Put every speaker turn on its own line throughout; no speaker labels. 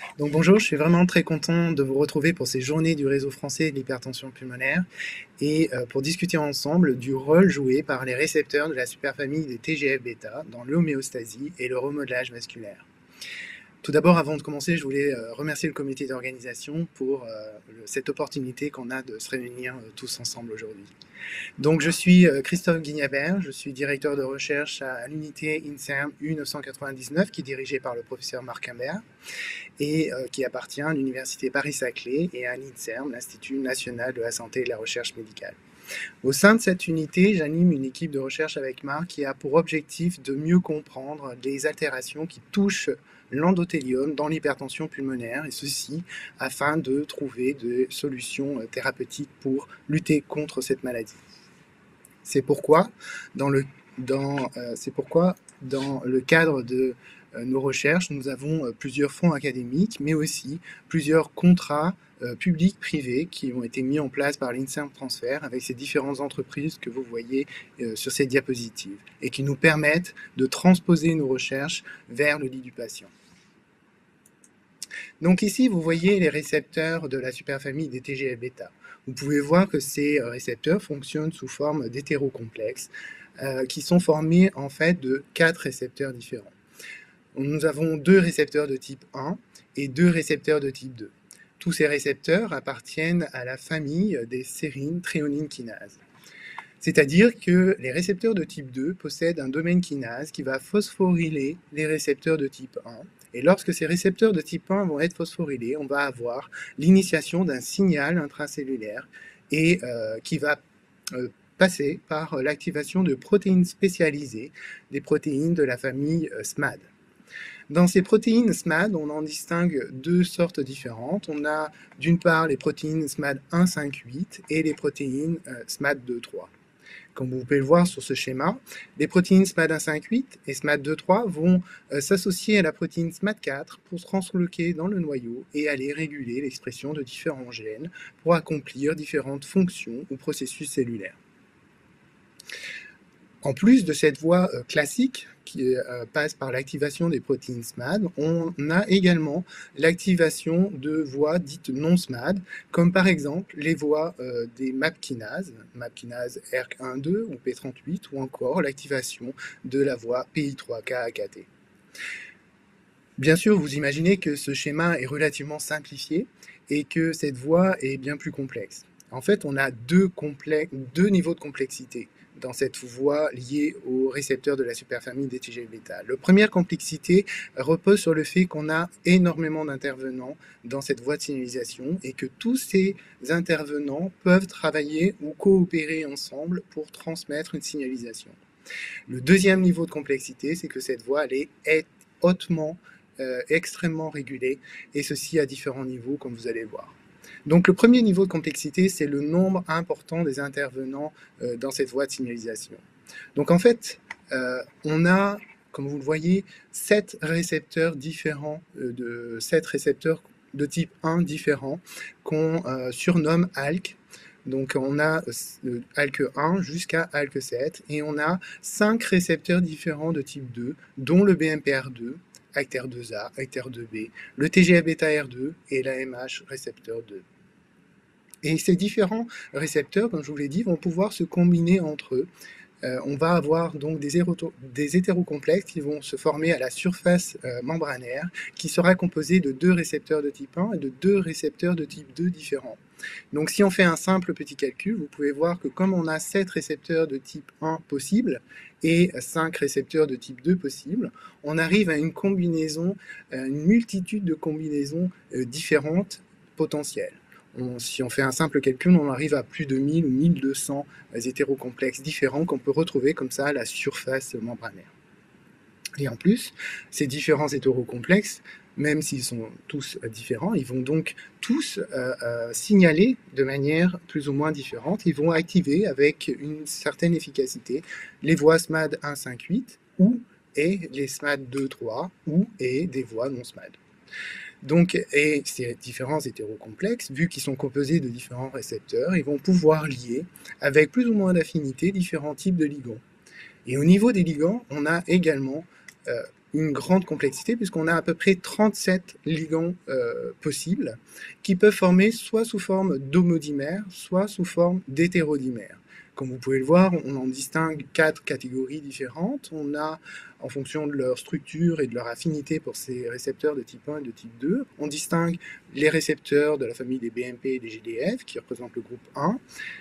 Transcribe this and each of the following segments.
Donc bonjour, je suis vraiment très content de vous retrouver pour ces journées du réseau français de l'hypertension pulmonaire et pour discuter ensemble du rôle joué par les récepteurs de la superfamille des TGF-bêta dans l'homéostasie et le remodelage vasculaire. Tout d'abord, avant de commencer, je voulais remercier le comité d'organisation pour cette opportunité qu'on a de se réunir tous ensemble aujourd'hui. Donc, je suis Christophe Guignabert, je suis directeur de recherche à l'unité INSERM U999 qui est dirigée par le professeur Marc Imbert et qui appartient à l'université Paris-Saclay et à l'INSERM, l'Institut national de la santé et de la recherche médicale. Au sein de cette unité, j'anime une équipe de recherche avec Marc qui a pour objectif de mieux comprendre les altérations qui touchent l'endothélium dans l'hypertension pulmonaire, et ceci afin de trouver des solutions thérapeutiques pour lutter contre cette maladie. C'est pourquoi, dans le cadre de nos recherches, nous avons plusieurs fonds académiques, mais aussi plusieurs contrats publics-privés qui ont été mis en place par l'INSERM Transfer avec ces différentes entreprises que vous voyez sur ces diapositives et qui nous permettent de transposer nos recherches vers le lit du patient. Donc ici, vous voyez les récepteurs de la superfamille des TGF-bêta. Vous pouvez voir que ces récepteurs fonctionnent sous forme d'hétérocomplexes qui sont formés en fait de 4 récepteurs différents. Nous avons 2 récepteurs de type 1 et 2 récepteurs de type 2. Tous ces récepteurs appartiennent à la famille des sérines thréonine kinases. C'est-à-dire que les récepteurs de type 2 possèdent un domaine kinase qui va phosphoryler les récepteurs de type 1. Et lorsque ces récepteurs de type 1 vont être phosphorylés, on va avoir l'initiation d'un signal intracellulaire et qui va passer par l'activation de protéines spécialisées, des protéines de la famille SMAD. Dans ces protéines SMAD, on en distingue 2 sortes différentes. On a d'une part les protéines SMAD 1,5,8 et les protéines SMAD 2,3. Comme vous pouvez le voir sur ce schéma, les protéines SMAD 1,5,8 et SMAD 2,3 vont s'associer à la protéine SMAD 4 pour se transloquer dans le noyau et aller réguler l'expression de différents gènes pour accomplir différentes fonctions ou processus cellulaires. En plus de cette voie classique qui passe par l'activation des protéines SMAD, on a également l'activation de voies dites non SMAD, comme par exemple les voies des MAP kinases ERK1,2 ou P38, ou encore l'activation de la voie PI3K-AKT. Bien sûr, vous imaginez que ce schéma est relativement simplifié et que cette voie est bien plus complexe. En fait, on a deux niveaux de complexité dans cette voie liée aux récepteurs de la superfamille des TGF-bêta. La première complexité repose sur le fait qu'on a énormément d'intervenants dans cette voie de signalisation et que tous ces intervenants peuvent travailler ou coopérer ensemble pour transmettre une signalisation. Le deuxième niveau de complexité, c'est que cette voie elle est hautement, extrêmement régulée, et ceci à différents niveaux, comme vous allez le voir. Donc le premier niveau de complexité, c'est le nombre important des intervenants dans cette voie de signalisation. Donc en fait, on a, comme vous le voyez, 7 récepteurs différents, 7 récepteurs de type 1 différents qu'on surnomme ALK. Donc on a ALK1 jusqu'à ALK7 et on a 5 récepteurs différents de type 2, dont le BMPR2, ACTR2A, ACTR2B, le TGF-bêta-R2 et l'AMH récepteur 2. Et ces différents récepteurs, comme je vous l'ai dit, vont pouvoir se combiner entre eux. On va avoir donc des hétérocomplexes qui vont se former à la surface membranaire, qui sera composée de 2 récepteurs de type 1 et de 2 récepteurs de type 2 différents. Donc si on fait un simple petit calcul, vous pouvez voir que comme on a 7 récepteurs de type 1 possibles et 5 récepteurs de type 2 possibles, on arrive à une combinaison, une multitude de combinaisons différentes potentielles. Si on fait un simple calcul, on arrive à plus de 1000 ou 1200 hétérocomplexes différents qu'on peut retrouver comme ça à la surface membranaire. Et en plus, ces différents hétérocomplexes, même s'ils sont tous différents, ils vont donc tous signaler de manière plus ou moins différente. Ils vont activer avec une certaine efficacité les voies SMAD 1,5,8 ou et les SMAD 2,3 ou et des voies non SMAD. Donc, et ces différents hétérocomplexes, vu qu'ils sont composés de différents récepteurs, ils vont pouvoir lier avec plus ou moins d'affinité différents types de ligands. Et au niveau des ligands, on a également une grande complexité puisqu'on a à peu près 37 ligands possibles qui peuvent former soit sous forme d'homodimères, soit sous forme d'hétérodimères. Comme vous pouvez le voir, on en distingue 4 catégories différentes. On a, en fonction de leur structure et de leur affinité pour ces récepteurs de type 1 et de type 2, on distingue les récepteurs de la famille des BMP et des GDF, qui représentent le groupe 1.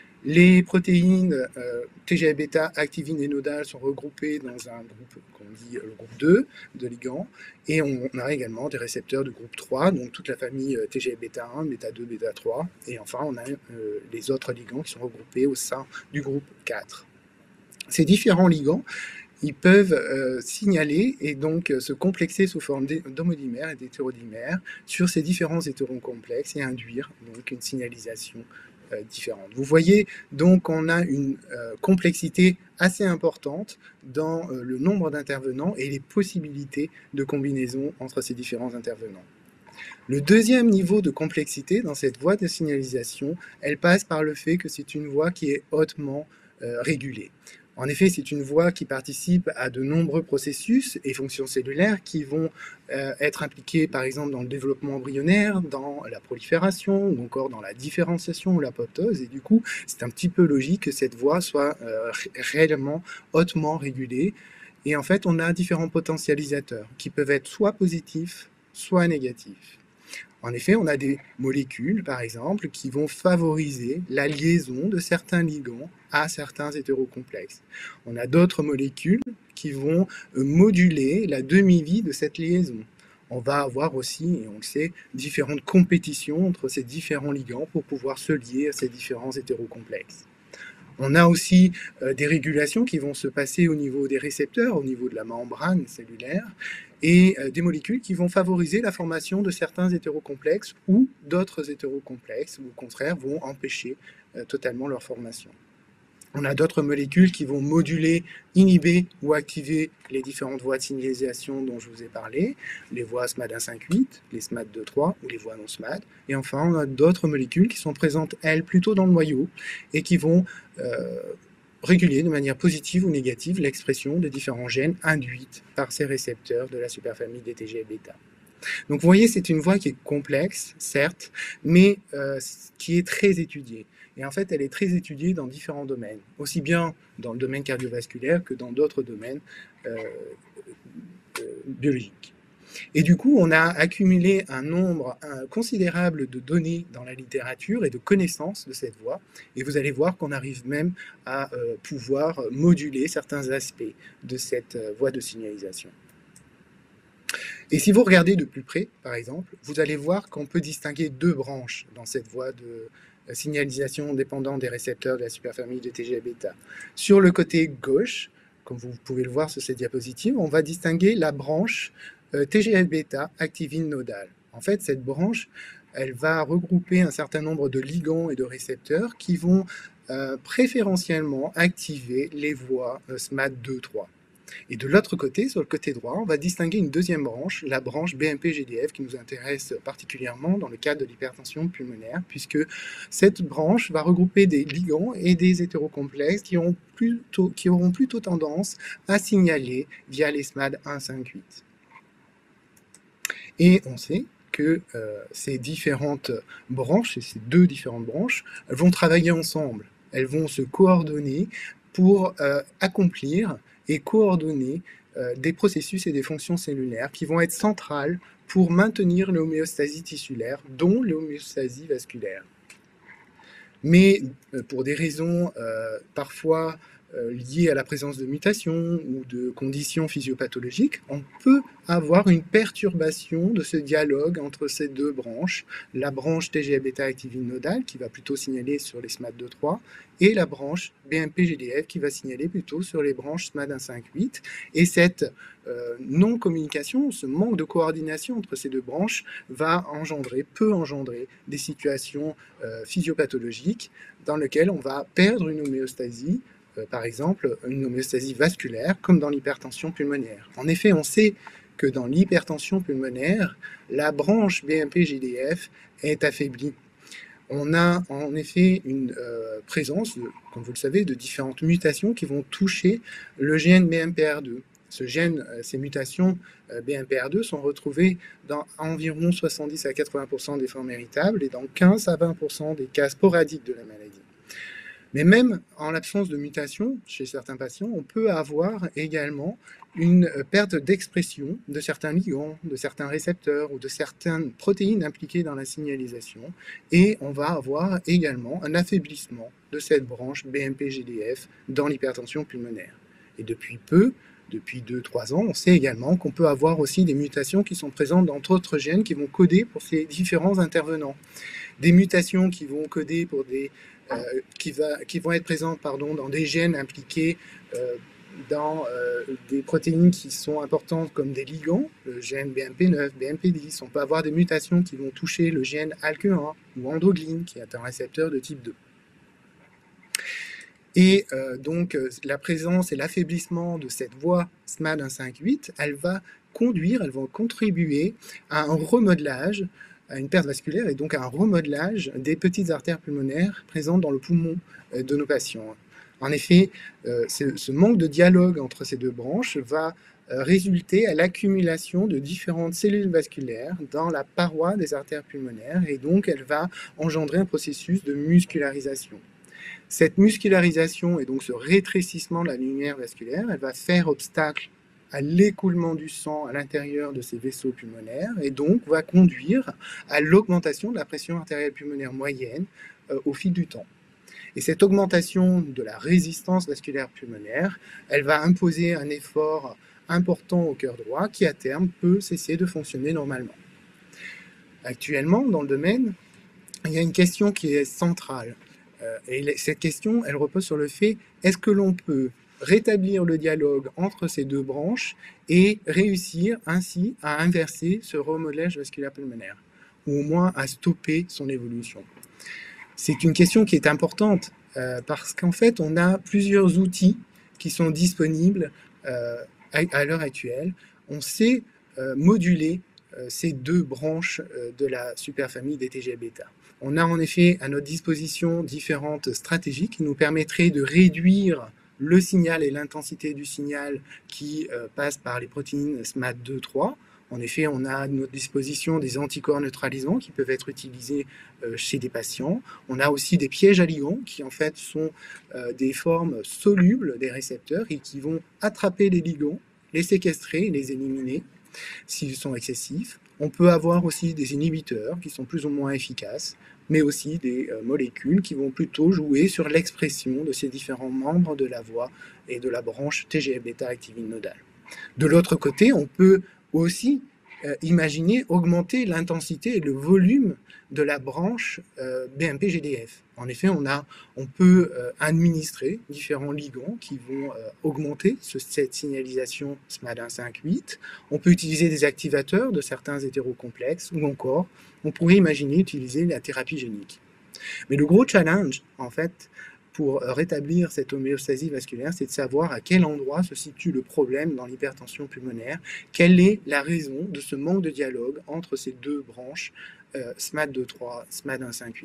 Les protéines TGF-bêta, activines et nodales sont regroupées dans un groupe qu'on dit le groupe 2 de ligands, et on a également des récepteurs de groupe 3, donc toute la famille TGF-bêta 1, bêta 2, bêta 3, et enfin on a les autres ligands qui sont regroupés au sein du groupe 4. Ces différents ligands, ils peuvent signaler et donc se complexer sous forme d'homodimères et d'hétérodimères sur ces différents hétérons complexes et induire donc une signalisation différentes. Vous voyez donc on a une complexité assez importante dans le nombre d'intervenants et les possibilités de combinaison entre ces différents intervenants. Le deuxième niveau de complexité dans cette voie de signalisation, elle passe par le fait que c'est une voie qui est hautement régulée. En effet, c'est une voie qui participe à de nombreux processus et fonctions cellulaires qui vont être impliqués par exemple dans le développement embryonnaire, dans la prolifération ou encore dans la différenciation ou l'apoptose. Et du coup, c'est un petit peu logique que cette voie soit réellement hautement régulée. Et en fait, on a différents potentialisateurs qui peuvent être soit positifs, soit négatifs. En effet, on a des molécules, par exemple, qui vont favoriser la liaison de certains ligands à certains hétérocomplexes. On a d'autres molécules qui vont moduler la demi-vie de cette liaison. On va avoir aussi, et on le sait, différentes compétitions entre ces différents ligands pour pouvoir se lier à ces différents hétérocomplexes. On a aussi des régulations qui vont se passer au niveau des récepteurs, au niveau de la membrane cellulaire, et des molécules qui vont favoriser la formation de certains hétérocomplexes ou d'autres hétérocomplexes, ou au contraire vont empêcher totalement leur formation. On a d'autres molécules qui vont moduler, inhiber ou activer les différentes voies de signalisation dont je vous ai parlé, les voies SMAD158, les SMAD2/3 ou les voies non SMAD. Et enfin, on a d'autres molécules qui sont présentes, elles, plutôt dans le noyau et qui vont réguler de manière positive ou négative l'expression des différents gènes induites par ces récepteurs de la superfamille des TGF-bêta. Donc vous voyez, c'est une voie qui est complexe, certes, mais qui est très étudiée. Et en fait, elle est très étudiée dans différents domaines, aussi bien dans le domaine cardiovasculaire que dans d'autres domaines biologiques. Et du coup, on a accumulé un nombre considérable de données dans la littérature et de connaissances de cette voie. Et vous allez voir qu'on arrive même à pouvoir moduler certains aspects de cette voie de signalisation. Et si vous regardez de plus près, par exemple, vous allez voir qu'on peut distinguer deux branches dans cette voie de signalisation dépendant des récepteurs de la superfamille de TGF-bêta. Sur le côté gauche, comme vous pouvez le voir sur cette diapositive, on va distinguer la branche TGF-bêta activine nodale. En fait, cette branche, elle va regrouper un certain nombre de ligands et de récepteurs qui vont préférentiellement activer les voies SMAD2/3. Et de l'autre côté, sur le côté droit, on va distinguer une deuxième branche, la branche BMP-GDF, qui nous intéresse particulièrement dans le cadre de l'hypertension pulmonaire, puisque cette branche va regrouper des ligands et des hétérocomplexes qui auront plutôt tendance à signaler via les SMAD158. Et on sait que ces différentes branches, ces deux différentes branches, elles vont travailler ensemble, elles vont se coordonner pour accomplir et coordonner des processus et des fonctions cellulaires qui vont être centrales pour maintenir l'homéostasie tissulaire, dont l'homéostasie vasculaire. Mais pour des raisons parfois liées à la présence de mutations ou de conditions physiopathologiques, on peut avoir une perturbation de ce dialogue entre ces deux branches, la branche TGF-bêta activine nodale qui va plutôt signaler sur les SMAD2/3 et la branche BMP-GDF qui va signaler plutôt sur les branches SMAD158. Et cette non-communication, ce manque de coordination entre ces deux branches peut engendrer des situations physiopathologiques dans lesquelles on va perdre une homéostasie, par exemple une homéostasie vasculaire, comme dans l'hypertension pulmonaire. En effet, on sait que dans l'hypertension pulmonaire, la branche BMP-GDF est affaiblie. On a en effet une présence, comme vous le savez, de différentes mutations qui vont toucher le gène BMPR2. ce gène, ces mutations BMPR2 sont retrouvées dans environ 70 à 80% des formes héritables et dans 15 à 20% des cas sporadiques de la maladie. Mais même en l'absence de mutation chez certains patients, on peut avoir également une perte d'expression de certains ligands, de certains récepteurs ou de certaines protéines impliquées dans la signalisation. Et on va avoir également un affaiblissement de cette branche BMP-GDF dans l'hypertension pulmonaire. Et depuis 2-3 ans, on sait également qu'on peut avoir aussi des mutations qui sont présentes dans d'autres gènes qui vont coder pour ces différents intervenants. Des mutations qui vont coder pour qui vont être présentes dans des gènes impliqués dans des protéines qui sont importantes comme des ligands, le gène BMP9, BMP10. On peut avoir des mutations qui vont toucher le gène ALK1 ou endoglyne, qui est un récepteur de type 2. Et donc, la présence et l'affaiblissement de cette voie SMAD158, elles vont contribuer à un remodelage, à une perte vasculaire et donc à un remodelage des petites artères pulmonaires présentes dans le poumon de nos patients. En effet, ce manque de dialogue entre ces deux branches va résulter à l'accumulation de différentes cellules vasculaires dans la paroi des artères pulmonaires et donc elle va engendrer un processus de muscularisation. Cette muscularisation et donc ce rétrécissement de la lumière vasculaire, elle va faire obstacle à l'écoulement du sang à l'intérieur de ces vaisseaux pulmonaires et donc va conduire à l'augmentation de la pression artérielle pulmonaire moyenne au fil du temps. Et cette augmentation de la résistance vasculaire pulmonaire, elle va imposer un effort important au cœur droit qui à terme peut cesser de fonctionner normalement. Actuellement, dans le domaine, il y a une question qui est centrale. Et cette question, elle repose sur le fait, est-ce que l'on peut rétablir le dialogue entre ces deux branches et réussir ainsi à inverser ce remodelage vasculaire pulmonaire, ou au moins à stopper son évolution? C'est une question qui est importante parce qu'en fait, on a plusieurs outils qui sont disponibles à l'heure actuelle. On sait moduler ces deux branches de la superfamille des TGF-bêta. On a en effet à notre disposition différentes stratégies qui nous permettraient de réduire le signal et l'intensité du signal qui passe par les protéines SMAD2-3. En effet, on a à notre disposition des anticorps neutralisants qui peuvent être utilisés chez des patients. On a aussi des pièges à ligands qui en fait sont des formes solubles des récepteurs et qui vont attraper les ligands, les séquestrer, les éliminer s'ils sont excessifs. On peut avoir aussi des inhibiteurs qui sont plus ou moins efficaces, mais aussi des molécules qui vont plutôt jouer sur l'expression de ces différents membres de la voie et de la branche TGF-bêta activine nodale. De l'autre côté, on peut aussi imaginer augmenter l'intensité et le volume de la branche BMP-GDF. En effet, on peut administrer différents ligands qui vont augmenter cette signalisation SMAD158. On peut utiliser des activateurs de certains hétérocomplexes ou encore, on pourrait imaginer utiliser la thérapie génique. Mais le gros challenge, en fait, pour rétablir cette homéostasie vasculaire, c'est de savoir à quel endroit se situe le problème dans l'hypertension pulmonaire, quelle est la raison de ce manque de dialogue entre ces deux branches, SMAD2-3, SMAD158.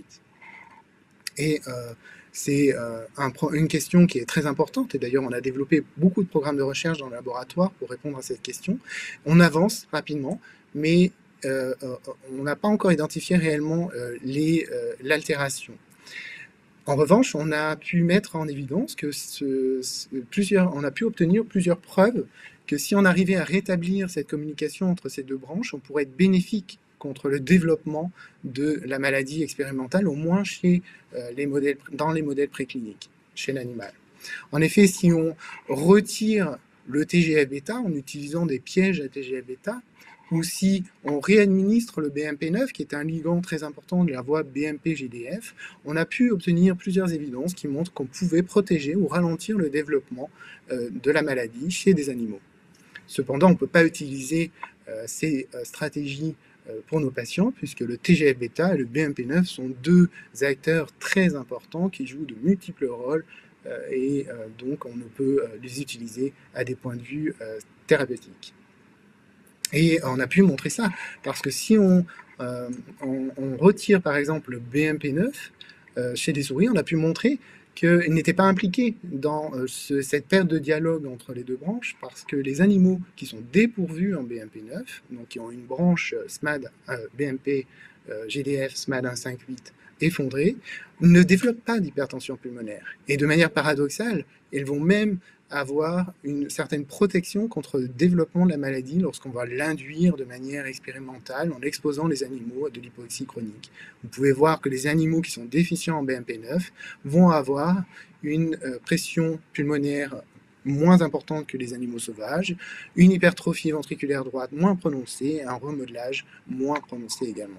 Et c'est une question qui est très importante, et d'ailleurs on a développé beaucoup de programmes de recherche dans le laboratoire pour répondre à cette question. On avance rapidement, mais on n'a pas encore identifié réellement l'altération. En revanche, on a pu mettre en évidence que on a pu obtenir plusieurs preuves que si on arrivait à rétablir cette communication entre ces deux branches, on pourrait être bénéfique contre le développement de la maladie expérimentale, au moins dans les modèles précliniques, chez l'animal. En effet, si on retire le TGF-bêta en utilisant des pièges à TGF-bêta, ou si on réadministre le BMP9, qui est un ligand très important de la voie BMP-GDF, on a pu obtenir plusieurs évidences qui montrent qu'on pouvait protéger ou ralentir le développement de la maladie chez des animaux. Cependant, on ne peut pas utiliser ces stratégies pour nos patients, puisque le TGF-bêta et le BMP9 sont deux acteurs très importants qui jouent de multiples rôles et donc on ne peut les utiliser à des points de vue thérapeutiques. Et on a pu montrer ça, parce que si on retire par exemple le BMP9 chez des souris, on a pu montrer qu'ils n'étaient pas impliqués dans cette perte de dialogue entre les deux branches, parce que les animaux qui sont dépourvus en BMP9, donc qui ont une branche SMAD, BMP, GDF, SMAD 158 effondrée, ne développent pas d'hypertension pulmonaire. Et de manière paradoxale, elles vont même avoir une certaine protection contre le développement de la maladie lorsqu'on va l'induire de manière expérimentale en exposant les animaux à de l'hypoxie chronique. Vous pouvez voir que les animaux qui sont déficients en BMP9 vont avoir une pression pulmonaire moins importante que les animaux sauvages, une hypertrophie ventriculaire droite moins prononcée, un remodelage moins prononcé également.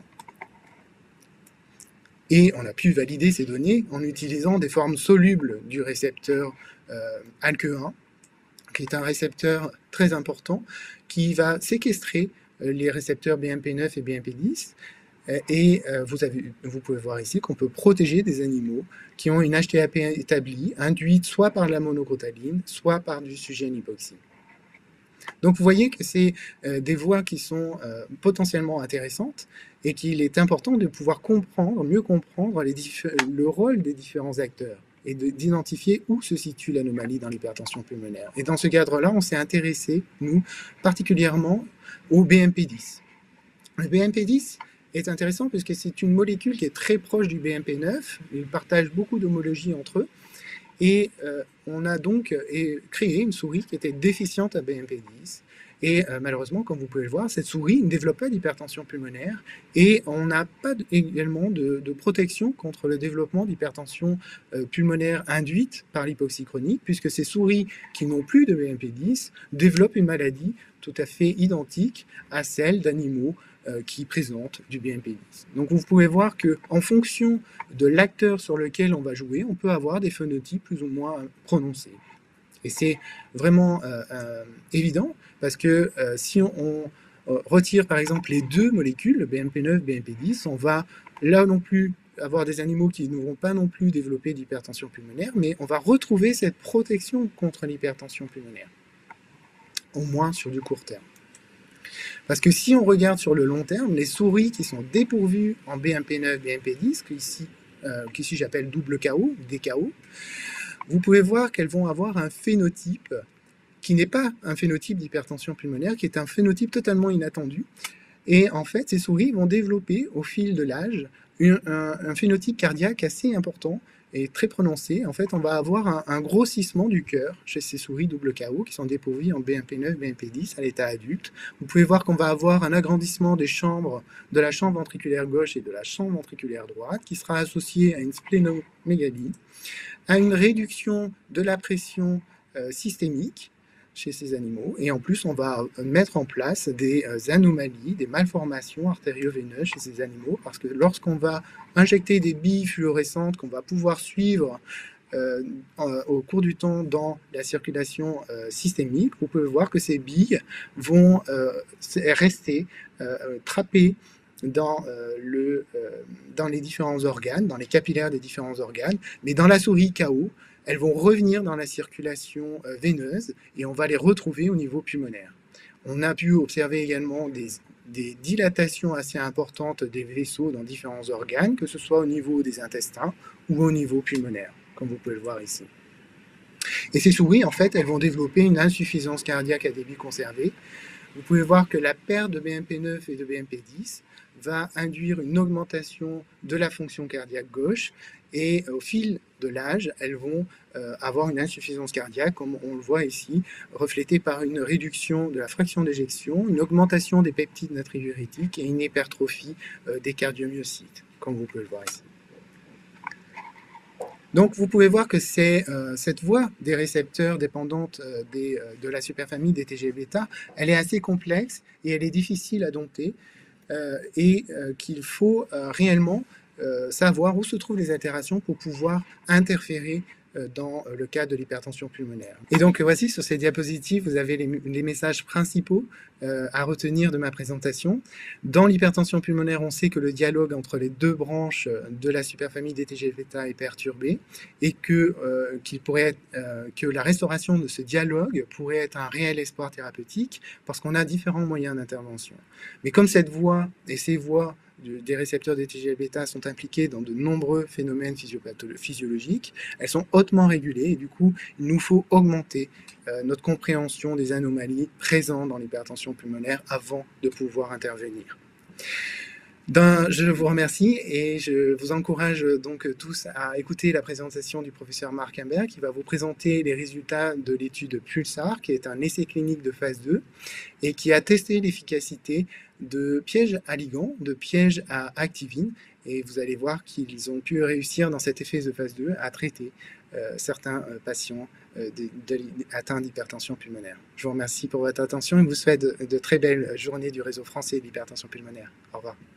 Et on a pu valider ces données en utilisant des formes solubles du récepteur ALK1, qui est un récepteur très important, qui va séquestrer les récepteurs BMP9 et BMP10. Et vous pouvez voir ici qu'on peut protéger des animaux qui ont une HTAP établie, induite soit par la monocrotaline, soit par du sujet en hypoxie. Donc vous voyez que c'est des voies qui sont potentiellement intéressantes et qu'il est important de pouvoir mieux comprendre le rôle des différents acteurs et d'identifier où se situe l'anomalie dans l'hypertension pulmonaire. Et dans ce cadre-là, on s'est intéressé, nous, particulièrement au BMP10. Le BMP10 est intéressant puisque c'est une molécule qui est très proche du BMP9, ils partagent beaucoup d'homologie entre eux, et on a donc créé une souris qui était déficiente à BMP10. Et malheureusement, comme vous pouvez le voir, cette souris ne développe pas d'hypertension pulmonaire et on n'a pas également de protection contre le développement d'hypertension pulmonaire induite par l'hypoxie chronique, puisque ces souris qui n'ont plus de BMP10 développent une maladie tout à fait identique à celle d'animaux qui présentent du BMP10. Donc vous pouvez voir qu'en fonction de l'acteur sur lequel on va jouer, on peut avoir des phénotypes plus ou moins prononcés. Et c'est vraiment évident, parce que si on retire par exemple les deux molécules, le BMP9, BMP10, on va là non plus avoir des animaux qui ne vont pas non plus développer d'hypertension pulmonaire, mais on va retrouver cette protection contre l'hypertension pulmonaire, au moins sur du court terme. Parce que si on regarde sur le long terme, les souris qui sont dépourvues en BMP9, BMP10, qu'ici j'appelle double KO, DKO, vous pouvez voir qu'elles vont avoir un phénotype qui n'est pas un phénotype d'hypertension pulmonaire, qui est un phénotype totalement inattendu. Et en fait, ces souris vont développer au fil de l'âge un phénotype cardiaque assez important et très prononcé. En fait, on va avoir un grossissement du cœur chez ces souris double KO qui sont dépourvues en BMP9, BMP10 à l'état adulte. Vous pouvez voir qu'on va avoir un agrandissement des chambres, de la chambre ventriculaire gauche et de la chambre ventriculaire droite, qui sera associé à une splénomégalie, à une réduction de la pression systémique chez ces animaux, et en plus on va mettre en place des anomalies, des malformations artério-veineuses chez ces animaux, parce que lorsqu'on va injecter des billes fluorescentes qu'on va pouvoir suivre au cours du temps dans la circulation systémique, vous pouvez voir que ces billes vont rester trappées dans les différents organes, dans les capillaires des différents organes, mais dans la souris KO, elles vont revenir dans la circulation veineuse et on va les retrouver au niveau pulmonaire. On a pu observer également des dilatations assez importantes des vaisseaux dans différents organes, que ce soit au niveau des intestins ou au niveau pulmonaire, comme vous pouvez le voir ici. Et ces souris, en fait, elles vont développer une insuffisance cardiaque à débit conservé. Vous pouvez voir que la perte de BMP9 et de BMP10 va induire une augmentation de la fonction cardiaque gauche, et au fil de l'âge, elles vont avoir une insuffisance cardiaque, comme on le voit ici, reflétée par une réduction de la fraction d'éjection, une augmentation des peptides natriurétiques et une hypertrophie des cardiomyocytes, comme vous pouvez le voir ici. Donc vous pouvez voir que cette voie des récepteurs dépendante de la superfamille des TGβ, elle est assez complexe et elle est difficile à dompter, et qu'il faut réellement savoir où se trouvent les altérations pour pouvoir interférer dans le cas de l'hypertension pulmonaire. Et donc voici, sur ces diapositives, vous avez les messages principaux à retenir de ma présentation. Dans l'hypertension pulmonaire, on sait que le dialogue entre les deux branches de la superfamille des TGβ est perturbé et que la restauration de ce dialogue pourrait être un réel espoir thérapeutique parce qu'on a différents moyens d'intervention. Mais comme cette voie et ces voies des récepteurs des TGF-bêta sont impliqués dans de nombreux phénomènes physiologiques. Elles sont hautement régulées et du coup, il nous faut augmenter notre compréhension des anomalies présentes dans l'hypertension pulmonaire avant de pouvoir intervenir. Je vous remercie et je vous encourage donc tous à écouter la présentation du professeur Marc Imbert qui va vous présenter les résultats de l'étude Pulsar, qui est un essai clinique de phase 2 et qui a testé l'efficacité de pièges à ligands, de pièges à activine, et vous allez voir qu'ils ont pu réussir dans cet effet de phase 2 à traiter certains patients atteints d'hypertension pulmonaire. Je vous remercie pour votre attention et vous souhaite de très belles journées du réseau français de l'hypertension pulmonaire. Au revoir.